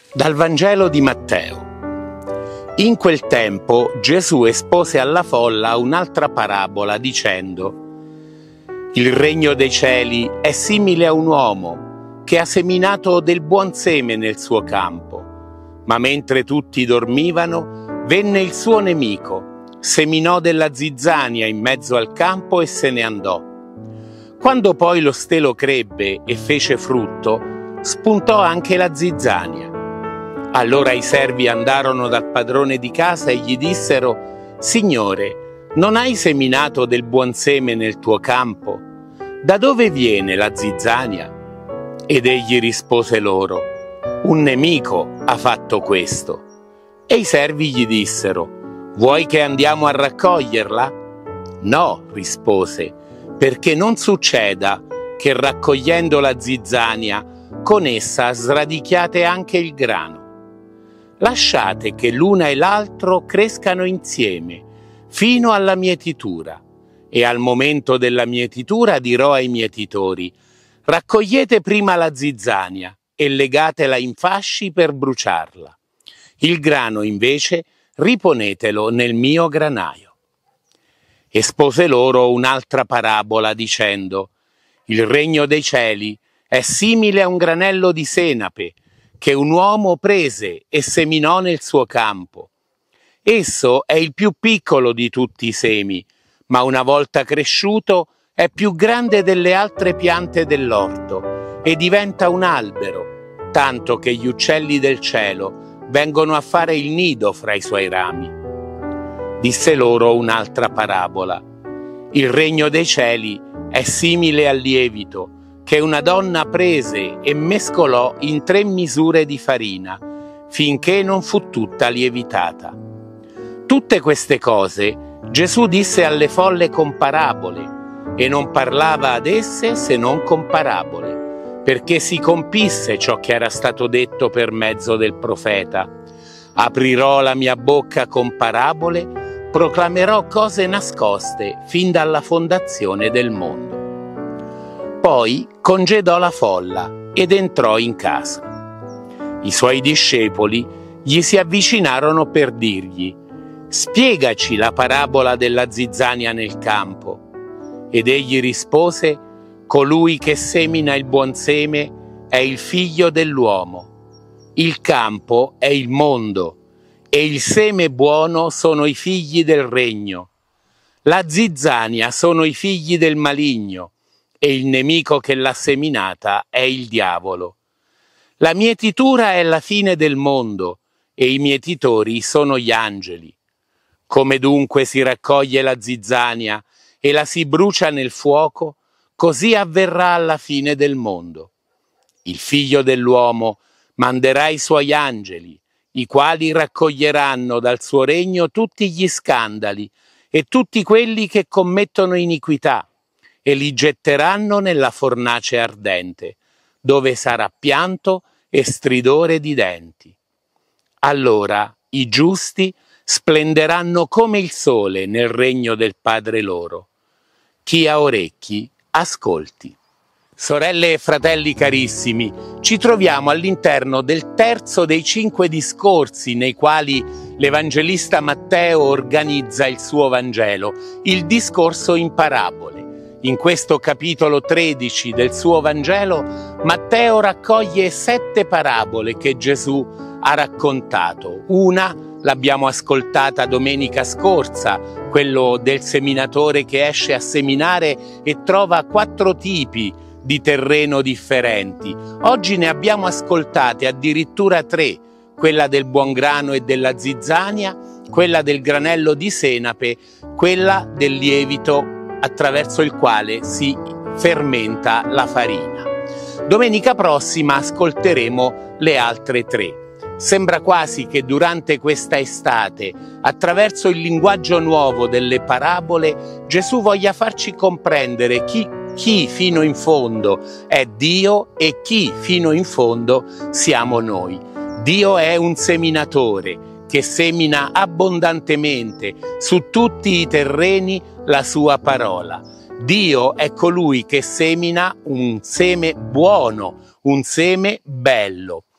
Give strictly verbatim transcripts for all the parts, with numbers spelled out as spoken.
Dal Vangelo di Matteo. In quel tempo Gesù espose alla folla un'altra parabola dicendo: il regno dei cieli è simile a un uomo che ha seminato del buon seme nel suo campo, ma mentre tutti dormivano venne il suo nemico, seminò della zizzania in mezzo al campo e se ne andò. Quando poi lo stelo crebbe e fece frutto, spuntò anche la zizzania. Allora i servi andarono dal padrone di casa e gli dissero: Signore, non hai seminato del buon seme nel tuo campo? Da dove viene la zizzania? Ed egli rispose loro: un nemico ha fatto questo. E i servi gli dissero: vuoi che andiamo a raccoglierla? No, rispose, perché non succeda che raccogliendo la zizzania con essa sradichiate anche il grano. Lasciate che l'una e l'altro crescano insieme fino alla mietitura, e al momento della mietitura dirò ai mietitori: raccogliete prima la zizzania e legatela in fasci per bruciarla. Il grano invece riponetelo nel mio granaio. Espose loro un'altra parabola dicendo: il regno dei cieli è simile a un granello di senape che un uomo prese e seminò nel suo campo. Esso è il più piccolo di tutti i semi, ma una volta cresciuto è più grande delle altre piante dell'orto e diventa un albero, tanto che gli uccelli del cielo vengono a fare il nido fra i suoi rami. Disse loro un'altra parabola: il regno dei cieli è simile al lievito che una donna prese e mescolò in tre misure di farina, finché non fu tutta lievitata. Tutte queste cose Gesù disse alle folle con parabole, e non parlava ad esse se non con parabole, perché si compisse ciò che era stato detto per mezzo del profeta: aprirò la mia bocca con parabole, proclamerò cose nascoste fin dalla fondazione del mondo. Poi congedò la folla ed entrò in casa. I suoi discepoli gli si avvicinarono per dirgli: spiegaci la parabola della zizzania nel campo. Ed egli rispose: colui che semina il buon seme è il figlio dell'uomo. Il campo è il mondo e il seme buono sono i figli del regno. La zizzania sono i figli del maligno, e il nemico che l'ha seminata è il diavolo. La mietitura è la fine del mondo, e i mietitori sono gli angeli. Come dunque si raccoglie la zizzania e la si brucia nel fuoco, così avverrà alla fine del mondo. Il figlio dell'uomo manderà i suoi angeli, i quali raccoglieranno dal suo regno tutti gli scandali e tutti quelli che commettono iniquità, e li getteranno nella fornace ardente, dove sarà pianto e stridore di denti. Allora i giusti splenderanno come il sole nel regno del Padre loro. Chi ha orecchi, ascolti. Sorelle e fratelli carissimi, ci troviamo all'interno del terzo dei cinque discorsi nei quali l'Evangelista Matteo organizza il suo Vangelo, il discorso in parabole. In questo capitolo tredici del suo Vangelo, Matteo raccoglie sette parabole che Gesù ha raccontato. Una l'abbiamo ascoltata domenica scorsa, quello del seminatore che esce a seminare e trova quattro tipi di terreno differenti. Oggi ne abbiamo ascoltate addirittura tre, quella del buon grano e della zizzania, quella del granello di senape, quella del lievito attraverso il quale si fermenta la farina. Domenica prossima ascolteremo le altre tre. Sembra quasi che durante questa estate, attraverso il linguaggio nuovo delle parabole, Gesù voglia farci comprendere chi, chi fino in fondo è Dio e chi fino in fondo siamo noi. Dio è un seminatore che semina abbondantemente su tutti i terreni la sua parola. Dio è colui che semina un seme buono, un seme bello.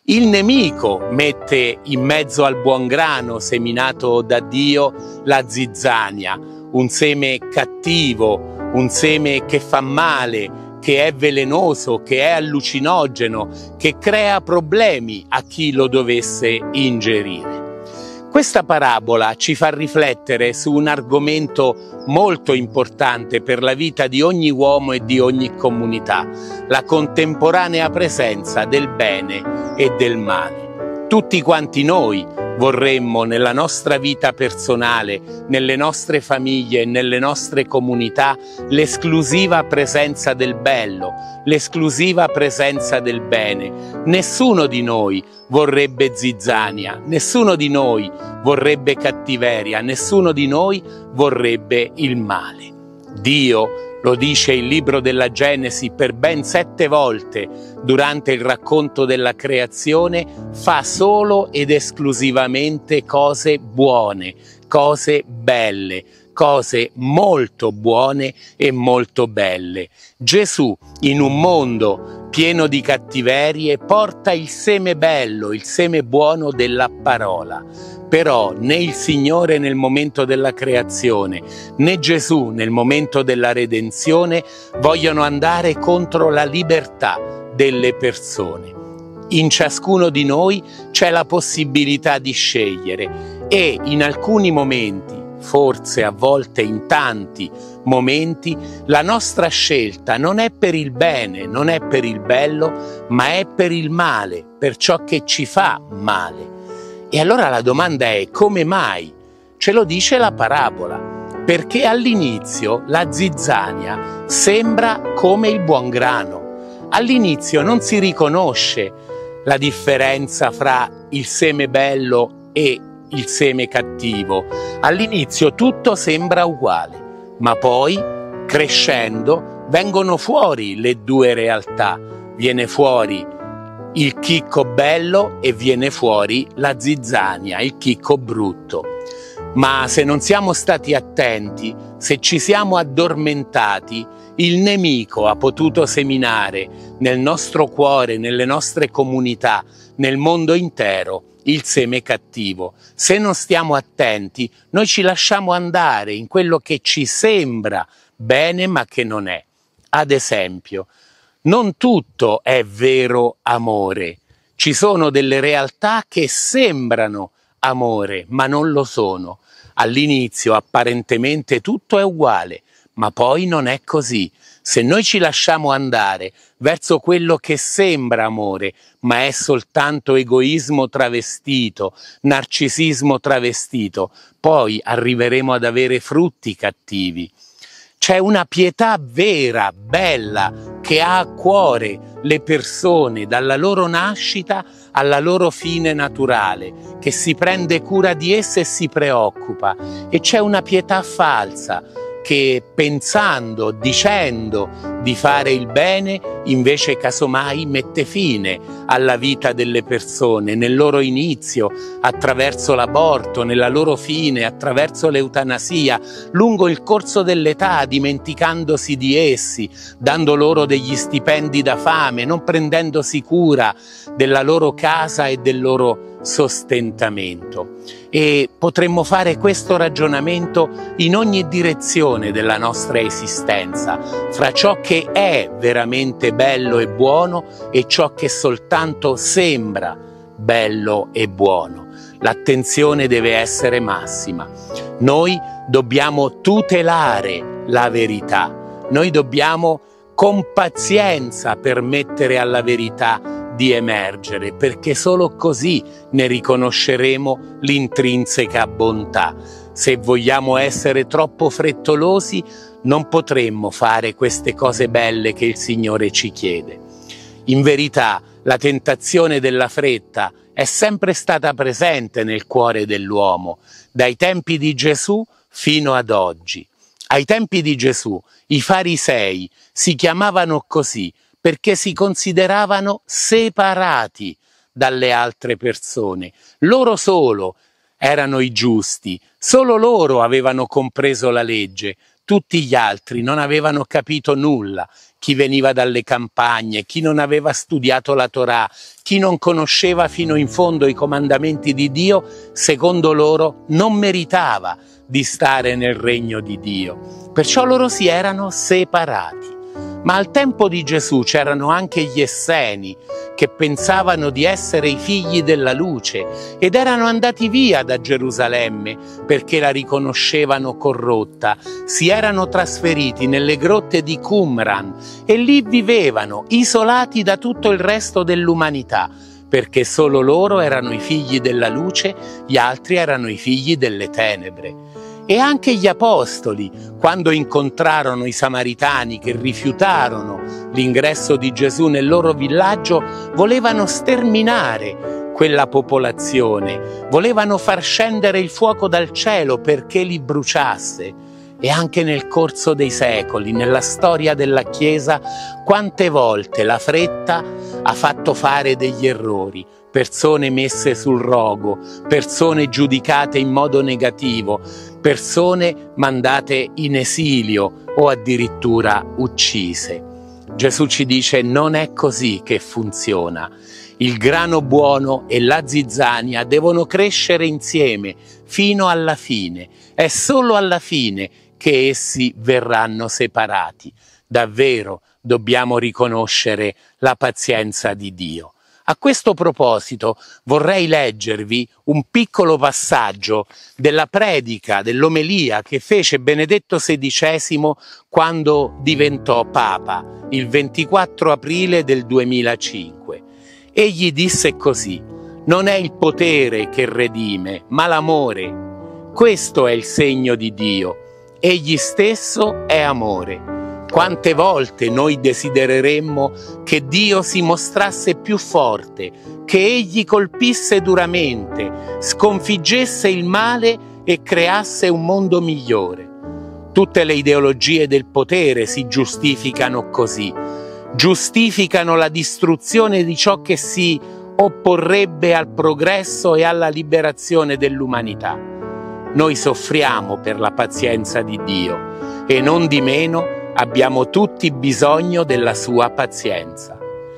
Il nemico mette in mezzo al buon grano seminato da Dio la zizzania, un seme cattivo, un seme che fa male, che è velenoso, che è allucinogeno, che crea problemi a chi lo dovesse ingerire. Questa parabola ci fa riflettere su un argomento molto importante per la vita di ogni uomo e di ogni comunità, la contemporanea presenza del bene e del male. Tutti quanti noi vorremmo nella nostra vita personale, nelle nostre famiglie e nelle nostre comunità l'esclusiva presenza del bello, l'esclusiva presenza del bene. Nessuno di noi vorrebbe zizzania, nessuno di noi vorrebbe cattiveria, nessuno di noi vorrebbe il male. Dio, lo dice il libro della Genesi per ben sette volte durante il racconto della creazione, fa solo ed esclusivamente cose buone, cose belle, cose molto buone e molto belle. Gesù, in un mondo pieno di cattiverie, porta il seme bello, il seme buono della parola. Però né il Signore nel momento della creazione, né Gesù nel momento della redenzione vogliono andare contro la libertà delle persone. In ciascuno di noi c'è la possibilità di scegliere e in alcuni momenti, forse a volte in tanti momenti, la nostra scelta non è per il bene, non è per il bello, ma è per il male, per ciò che ci fa male. E allora la domanda è: come mai? Ce lo dice la parabola, perché all'inizio la zizzania sembra come il buon grano. All'inizio non si riconosce la differenza fra il seme bello e il seme cattivo. All'inizio tutto sembra uguale, ma poi, crescendo, vengono fuori le due realtà. Viene fuori il chicco bello e viene fuori la zizzania, il chicco brutto. Ma se non siamo stati attenti, se ci siamo addormentati, il nemico ha potuto seminare nel nostro cuore, nelle nostre comunità, nel mondo intero, il seme cattivo. Se non stiamo attenti, noi ci lasciamo andare in quello che ci sembra bene ma che non è. Ad esempio, non tutto è vero amore. Ci sono delle realtà che sembrano amore, ma non lo sono. All'inizio apparentemente tutto è uguale, ma poi non è così. Se noi ci lasciamo andare verso quello che sembra amore, ma è soltanto egoismo travestito, narcisismo travestito, poi arriveremo ad avere frutti cattivi. C'è una pietà vera, bella, che ha a cuore le persone dalla loro nascita alla loro fine naturale, che si prende cura di esse e si preoccupa. E c'è una pietà falsa che, pensando, dicendo di fare il bene, invece casomai mette fine alla vita delle persone, nel loro inizio attraverso l'aborto, nella loro fine attraverso l'eutanasia, lungo il corso dell'età dimenticandosi di essi, dando loro degli stipendi da fame, non prendendosi cura della loro casa e del loro sostentamento. E potremmo fare questo ragionamento in ogni direzione della nostra esistenza, fra ciò che è veramente bello e buono e ciò che soltanto sembra bello e buono. L'attenzione deve essere massima. Noi dobbiamo tutelare la verità, noi dobbiamo con pazienza permettere alla verità di emergere, perché solo così ne riconosceremo l'intrinseca bontà. Se vogliamo essere troppo frettolosi, non potremmo fare queste cose belle che il Signore ci chiede. In verità, la tentazione della fretta è sempre stata presente nel cuore dell'uomo, dai tempi di Gesù fino ad oggi. Ai tempi di Gesù, i farisei si chiamavano così perché si consideravano separati dalle altre persone. Loro solo erano i giusti, solo loro avevano compreso la legge. tutti gli altri non avevano capito nulla, chi veniva dalle campagne, chi non aveva studiato la Torah, chi non conosceva fino in fondo i comandamenti di Dio, secondo loro non meritava di stare nel regno di Dio. Perciò loro si erano separati. Ma al tempo di Gesù c'erano anche gli Esseni, che pensavano di essere i figli della luce ed erano andati via da Gerusalemme perché la riconoscevano corrotta. Si erano trasferiti nelle grotte di Qumran e lì vivevano, isolati da tutto il resto dell'umanità, perché solo loro erano i figli della luce, gli altri erano i figli delle tenebre. E anche gli apostoli, quando incontrarono i samaritani che rifiutarono l'ingresso di Gesù nel loro villaggio, volevano sterminare quella popolazione, volevano far scendere il fuoco dal cielo perché li bruciasse. E anche nel corso dei secoli, nella storia della Chiesa, quante volte la fretta ha fatto fare degli errori, persone messe sul rogo, persone giudicate in modo negativo, persone mandate in esilio o addirittura uccise. Gesù ci dice: non è così che funziona. Il grano buono e la zizzania devono crescere insieme fino alla fine. È solo alla fine che essi verranno separati. Davvero dobbiamo riconoscere la pazienza di Dio. A questo proposito vorrei leggervi un piccolo passaggio della predica, dell'omelia che fece Benedetto sedicesimo quando diventò Papa, il ventiquattro aprile del duemilacinque. Egli disse così: non è il potere che redime, ma l'amore. Questo è il segno di Dio. Egli stesso è amore. Quante volte noi desidereremmo che Dio si mostrasse più forte, che Egli colpisse duramente, sconfiggesse il male e creasse un mondo migliore. Tutte le ideologie del potere si giustificano così, giustificano la distruzione di ciò che si opporrebbe al progresso e alla liberazione dell'umanità. Noi soffriamo per la pazienza di Dio e non di meno abbiamo tutti bisogno della sua pazienza.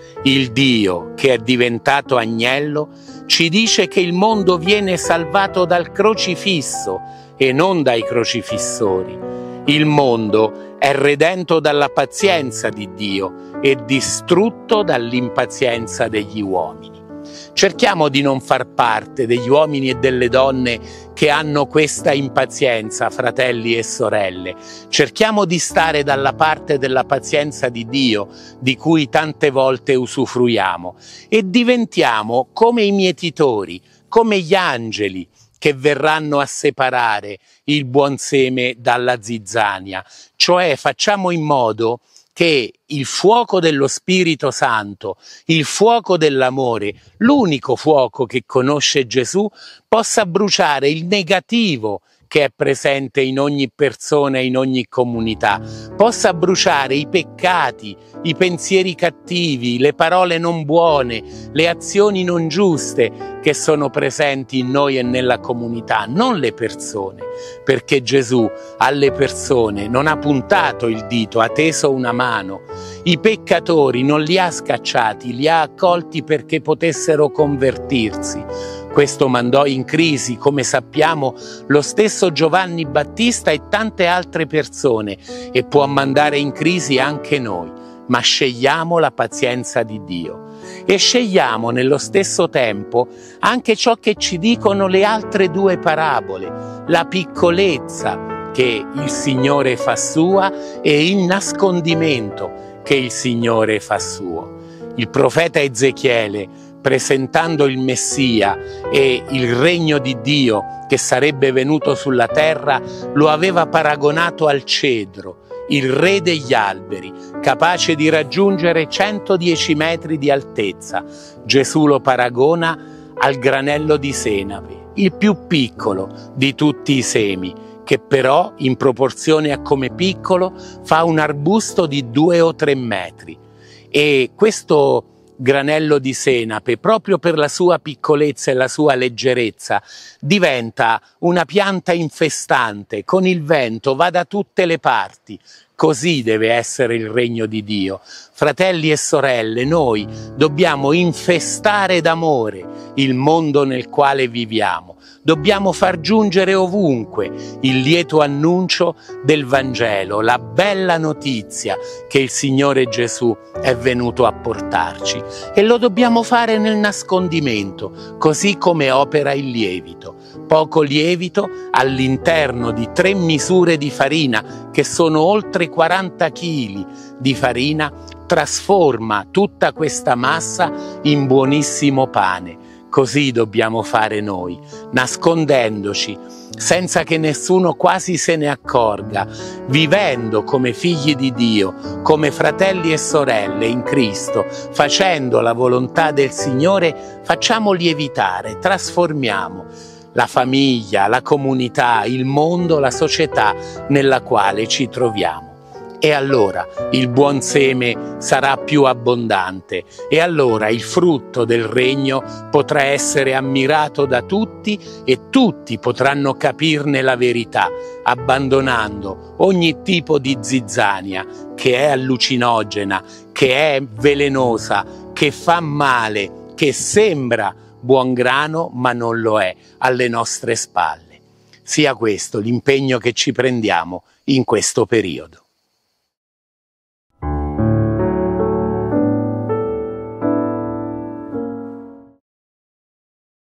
Il Dio, che è diventato agnello, ci dice che il mondo viene salvato dal crocifisso e non dai crocifissori. Il mondo è redento dalla pazienza di Dio e distrutto dall'impazienza degli uomini. Cerchiamo di non far parte degli uomini e delle donne che hanno questa impazienza, fratelli e sorelle. Cerchiamo di stare dalla parte della pazienza di Dio, di cui tante volte usufruiamo, e diventiamo come i mietitori, come gli angeli che verranno a separare il buon seme dalla zizzania. Cioè facciamo in modo che il fuoco dello Spirito Santo, il fuoco dell'amore, l'unico fuoco che conosce Gesù, possa bruciare il negativo che è presente in ogni persona e in ogni comunità, possa bruciare i peccati, i pensieri cattivi, le parole non buone, le azioni non giuste che sono presenti in noi e nella comunità, non le persone, perché Gesù alle persone non ha puntato il dito, ha teso una mano. I peccatori non li ha scacciati, li ha accolti perché potessero convertirsi. Questo mandò in crisi, come sappiamo, lo stesso Giovanni Battista e tante altre persone, e può mandare in crisi anche noi, ma scegliamo la pazienza di Dio. E scegliamo nello stesso tempo anche ciò che ci dicono le altre due parabole, la piccolezza che il Signore fa sua e il nascondimento che il Signore fa suo. Il profeta Ezechiele, presentando il Messia e il regno di Dio che sarebbe venuto sulla terra, lo aveva paragonato al cedro, il re degli alberi, capace di raggiungere centodieci metri di altezza. Gesù lo paragona al granello di senape, il più piccolo di tutti i semi, che però, in proporzione a come piccolo, fa un arbusto di due o tre metri. E questo granello di senape, proprio per la sua piccolezza e la sua leggerezza, diventa una pianta infestante, con il vento va da tutte le parti. Così deve essere il regno di Dio. Fratelli e sorelle, noi dobbiamo infestare d'amore il mondo nel quale viviamo. Dobbiamo far giungere ovunque il lieto annuncio del Vangelo, la bella notizia che il Signore Gesù è venuto a portarci. E lo dobbiamo fare nel nascondimento, così come opera il lievito. Poco lievito all'interno di tre misure di farina, che sono oltre quaranta chili di farina, trasforma tutta questa massa in buonissimo pane. Così dobbiamo fare noi, nascondendoci, senza che nessuno quasi se ne accorga, vivendo come figli di Dio, come fratelli e sorelle in Cristo, facendo la volontà del Signore, facciamo lievitare, trasformiamo la famiglia, la comunità, il mondo, la società nella quale ci troviamo. E allora il buon seme sarà più abbondante e allora il frutto del regno potrà essere ammirato da tutti e tutti potranno capirne la verità, abbandonando ogni tipo di zizzania che è allucinogena, che è velenosa, che fa male, che sembra buon grano ma non lo è alle nostre spalle. Sia questo l'impegno che ci prendiamo in questo periodo.